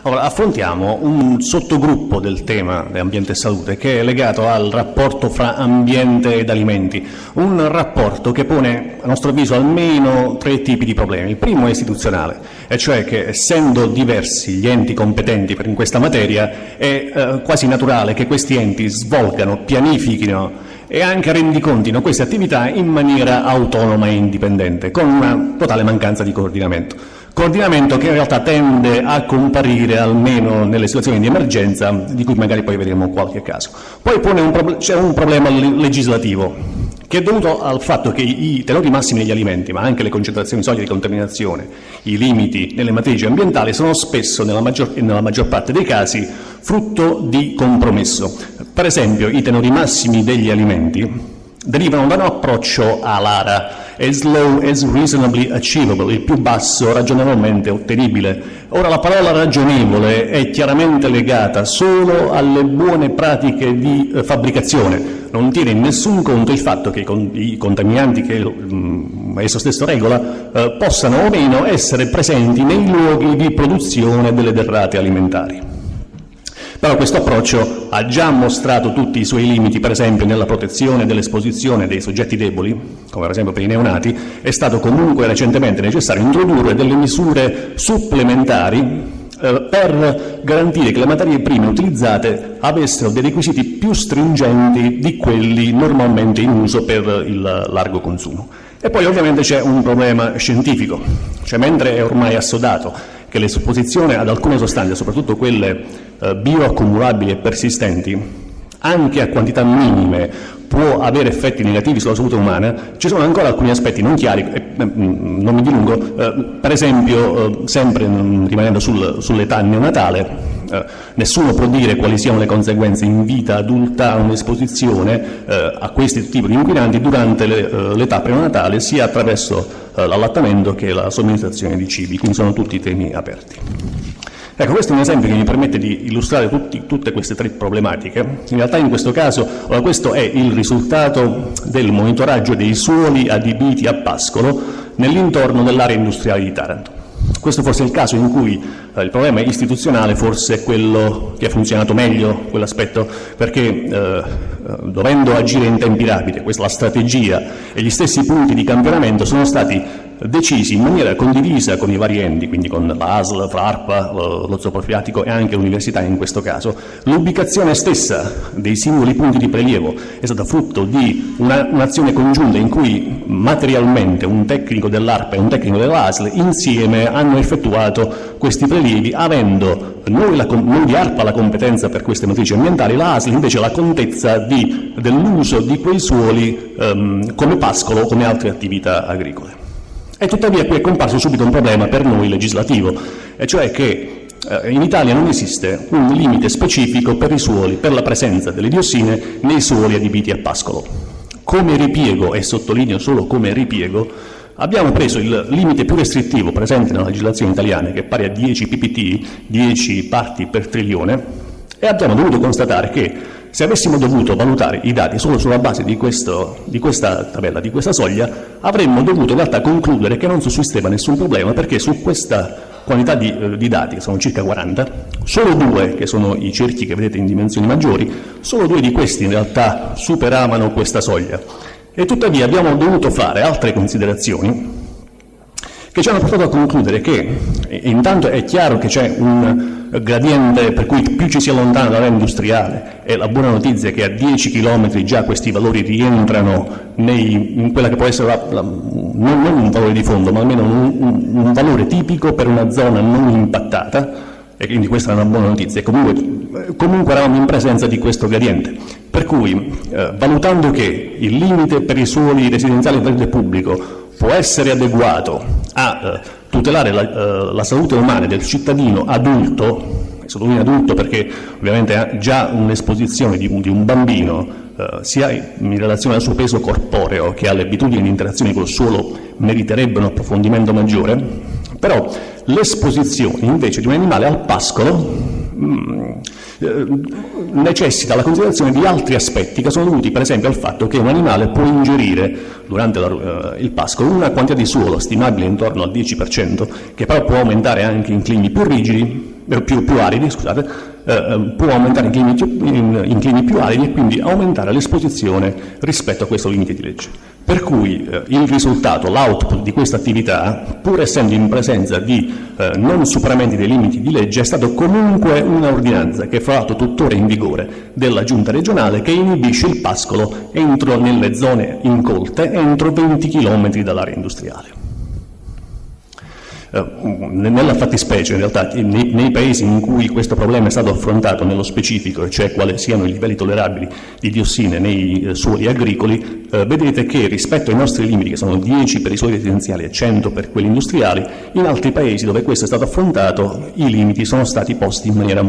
Allora, affrontiamo un sottogruppo del tema di ambiente e salute che è legato al rapporto fra ambiente ed alimenti, un rapporto che pone, a nostro avviso, almeno 3 tipi di problemi. Il primo è istituzionale, e cioè che essendo diversi gli enti competenti in questa materia è quasi naturale che questi enti svolgano, pianifichino e anche rendicontino queste attività in maniera autonoma e indipendente, con una totale mancanza di coordinamento. Coordinamento che in realtà tende a comparire almeno nelle situazioni di emergenza, di cui magari poi vedremo qualche caso. Poi c'è un problema legislativo, che è dovuto al fatto che i tenori massimi degli alimenti, ma anche le concentrazioni soglie di contaminazione, i limiti nelle matrici ambientali, sono spesso, nella maggior parte dei casi, frutto di compromesso. Per esempio, i tenori massimi degli alimenti derivano da un approccio ALARA, as low as reasonably achievable, il più basso ragionevolmente ottenibile. Ora, la parola ragionevole è chiaramente legata solo alle buone pratiche di fabbricazione, non tiene in nessun conto il fatto che i contaminanti che esso stesso regola possano o meno essere presenti nei luoghi di produzione delle derrate alimentari. Però questo approccio ha già mostrato tutti i suoi limiti, per esempio nella protezione dell'esposizione dei soggetti deboli, come per esempio per i neonati. È stato comunque recentemente necessario introdurre delle misure supplementari per garantire che le materie prime utilizzate avessero dei requisiti più stringenti di quelli normalmente in uso per il largo consumo. E poi ovviamente c'è un problema scientifico, cioè mentre è ormai assodato che l'esposizione ad alcune sostanze, soprattutto quelle bioaccumulabili e persistenti, anche a quantità minime, può avere effetti negativi sulla salute umana, ci sono ancora alcuni aspetti non chiari, non mi dilungo, per esempio, sempre rimanendo sull'età neonatale, nessuno può dire quali siano le conseguenze in vita adulta a un'esposizione a questi tipi di inquinanti durante l'età preneonatale, sia attraverso l'allattamento che la somministrazione di cibi, quindi sono tutti temi aperti. Ecco, questo è un esempio che mi permette di illustrare tutte queste 3 problematiche. In realtà in questo caso questo è il risultato del monitoraggio dei suoli adibiti a pascolo nell'intorno dell'area industriale di Taranto. Questo forse è il caso in cui il problema istituzionale forse è quello che ha funzionato meglio, quell'aspetto, perché dovendo agire in tempi rapidi, la strategia e gli stessi punti di campionamento sono stati decisi in maniera condivisa con i vari enti, quindi con la ASL, l'ARPA, lo zooprofilattico e anche l'università in questo caso. L'ubicazione stessa dei singoli punti di prelievo è stata frutto di un'azione congiunta in cui materialmente un tecnico dell'ARPA e un tecnico dell'ASL insieme hanno effettuato questi prelievi, avendo noi di ARPA la competenza per queste matrici ambientali, la ASL invece la contezza dell'uso di quei suoli come pascolo o come altre attività agricole. E tuttavia qui è comparso subito un problema per noi legislativo, e cioè che in Italia non esiste un limite specifico per i suoli, per la presenza delle diossine nei suoli adibiti a pascolo. Come ripiego, e sottolineo solo come ripiego, abbiamo preso il limite più restrittivo presente nella legislazione italiana, che è pari a 10 ppt, 10 parti per trilione, e abbiamo dovuto constatare che se avessimo dovuto valutare i dati solo sulla base di questa tabella, di questa soglia, avremmo dovuto in realtà concludere che non sussisteva nessun problema, perché su questa quantità di dati, che sono circa 40, solo 2, che sono i cerchi che vedete in dimensioni maggiori, solo 2 di questi in realtà superavano questa soglia. E tuttavia abbiamo dovuto fare altre considerazioni che ci hanno portato a concludere che intanto è chiaro che c'è un gradiente per cui più ci si allontana dall'area industriale, e la buona notizia è che a 10 km già questi valori rientrano in quella che può essere non un valore di fondo, ma almeno un valore tipico per una zona non impattata, e quindi questa è una buona notizia. E comunque eravamo in presenza di questo gradiente, per cui valutando che il limite per i suoli residenziali del verde pubblico può essere adeguato a tutelare la salute umana del cittadino adulto, e sottolineo adulto perché ovviamente già un'esposizione di un bambino, sia in relazione al suo peso corporeo che alle abitudini di interazione col suolo, meriterebbe un approfondimento maggiore, però l'esposizione invece di un animale al pascolo necessita la considerazione di altri aspetti che sono dovuti per esempio al fatto che un animale può ingerire durante il pascolo una quantità di suolo stimabile intorno al 10%, che però può aumentare anche in climi più rigidi, più aridi, scusate, può aumentare in climi più aridi e quindi aumentare l'esposizione rispetto a questo limite di legge. Per cui il risultato, l'output di questa attività, pur essendo in presenza di non superamenti dei limiti di legge, è stato comunque un'ordinanza che è fra l'altro tuttora in vigore della Giunta regionale, che inibisce il pascolo nelle zone incolte entro 20 km dall'area industriale. Nella fattispecie, in realtà, nei paesi in cui questo problema è stato affrontato nello specifico, cioè quali siano i livelli tollerabili di diossine nei suoli agricoli, vedete che rispetto ai nostri limiti, che sono 10 per i suoli residenziali e 100 per quelli industriali, in altri paesi dove questo è stato affrontato i limiti sono stati posti in maniera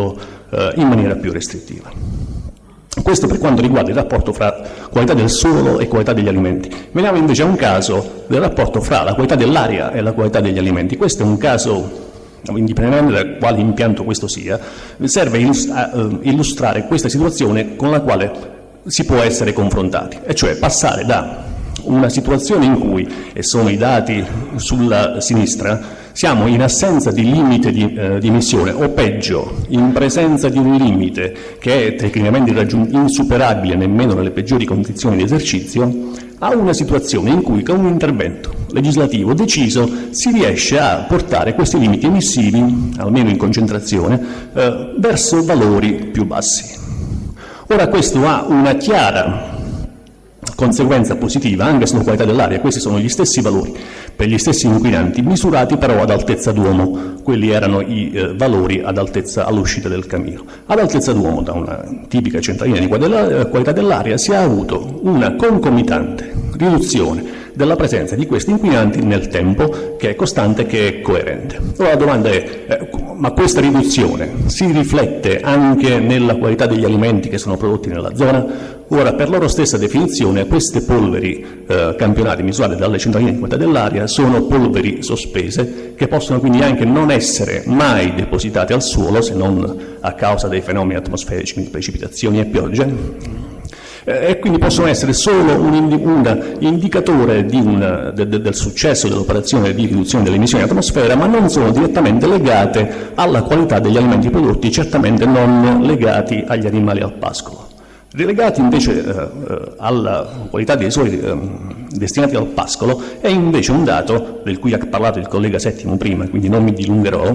più restrittiva. Questo per quanto riguarda il rapporto fra qualità del suolo e qualità degli alimenti. Veniamo invece a un caso del rapporto fra la qualità dell'aria e la qualità degli alimenti. Questo è un caso, indipendentemente da quale impianto questo sia, serve a illustrare questa situazione con la quale si può essere confrontati, e cioè passare da una situazione in cui, e sono i dati sulla sinistra, siamo in assenza di limite di emissione, o peggio, in presenza di un limite che è tecnicamente insuperabile nemmeno nelle peggiori condizioni di esercizio, a una situazione in cui con un intervento legislativo deciso si riesce a portare questi limiti emissivi, almeno in concentrazione, verso valori più bassi. Ora questo ha una chiara conseguenza positiva anche sulla qualità dell'aria. Questi sono gli stessi valori per gli stessi inquinanti, misurati però ad altezza d'uomo. Quelli erano i valori ad altezza all'uscita del camino. Ad altezza d'uomo, da una tipica centralina di qualità dell'aria, si è avuto una concomitante riduzione della presenza di questi inquinanti nel tempo, che è costante, che è coerente. Ora la domanda è, ma questa riduzione si riflette anche nella qualità degli alimenti che sono prodotti nella zona? Ora, per loro stessa definizione, queste polveri campionate misurate dalle centraline di qualità dell'aria sono polveri sospese, che possono quindi anche non essere mai depositate al suolo, se non a causa dei fenomeni atmosferici, quindi precipitazioni e piogge, e quindi possono essere solo un indicatore del successo dell'operazione di riduzione delle emissioni in atmosfera, ma non sono direttamente legate alla qualità degli alimenti prodotti, certamente non legati agli animali al pascolo. Relegati invece alla qualità dei suoli destinati al pascolo è invece un dato del cui ha parlato il collega Settimo prima, quindi non mi dilungherò,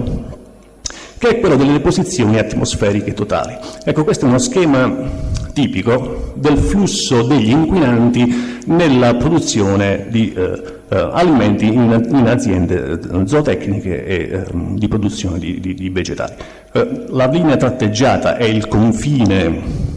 che è quello delle deposizioni atmosferiche totali. Ecco, questo è uno schema tipico del flusso degli inquinanti nella produzione di alimenti in aziende zootecniche e di produzione di vegetali. La linea tratteggiata è il confine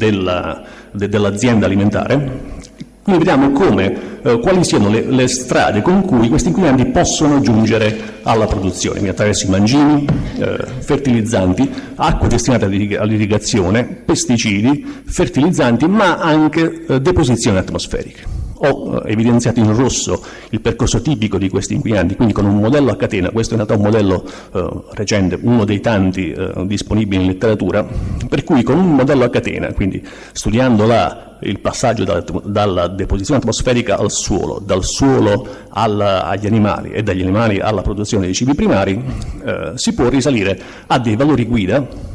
dell'azienda alimentare. Quindi vediamo quali siano le strade con cui questi inquinanti possono giungere alla produzione, quindi attraverso i mangimi, fertilizzanti, acque destinate all'irrigazione, pesticidi, fertilizzanti, ma anche deposizioni atmosferiche. Ho evidenziato in rosso il percorso tipico di questi inquinanti, quindi con un modello a catena. Questo è in realtà un modello recente, uno dei tanti disponibili in letteratura, per cui con un modello a catena, quindi studiando il passaggio dalla deposizione atmosferica al suolo, dal suolo agli animali e dagli animali alla produzione dei cibi primari, si può risalire a dei valori guida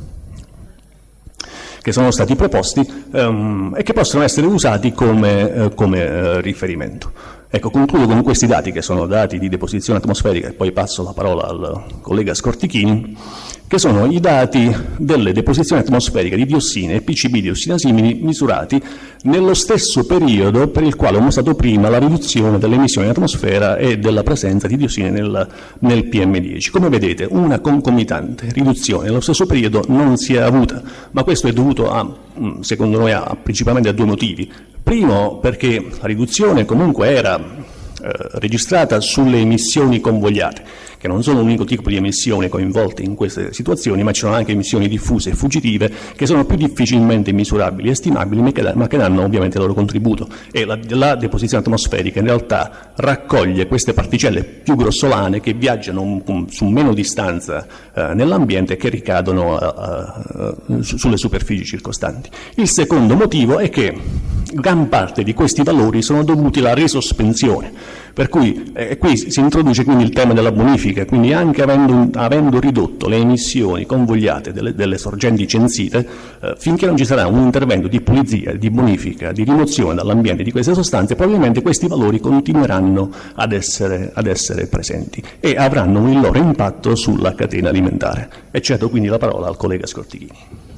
che sono stati proposti e che possono essere usati come riferimento. Ecco, concludo con questi dati, che sono dati di deposizione atmosferica, e poi passo la parola al collega Scortichini, che sono i dati delle deposizioni atmosferiche di diossine e PCB diossina simili misurati nello stesso periodo per il quale ho mostrato prima la riduzione delle emissioni in atmosfera e della presenza di diossine nel PM10. Come vedete, una concomitante riduzione nello stesso periodo non si è avuta, ma questo è dovuto secondo noi principalmente a due motivi. Primo, perché la riduzione comunque era registrata sulle emissioni convogliate, che non sono l'unico tipo di emissione coinvolte in queste situazioni, ma ci sono anche emissioni diffuse e fuggitive che sono più difficilmente misurabili e stimabili, ma che danno ovviamente il loro contributo. E la deposizione atmosferica in realtà raccoglie queste particelle più grossolane che viaggiano su meno distanza nell'ambiente e che ricadono sulle superfici circostanti. Il secondo motivo è che gran parte di questi valori sono dovuti alla risospensione, per cui qui si introduce quindi il tema della bonifica, quindi anche avendo ridotto le emissioni convogliate delle sorgenti censite, finché non ci sarà un intervento di pulizia, di bonifica, di rimozione dall'ambiente di queste sostanze, probabilmente questi valori continueranno ad essere presenti e avranno il loro impatto sulla catena alimentare. E cedo quindi la parola al collega Scortichini.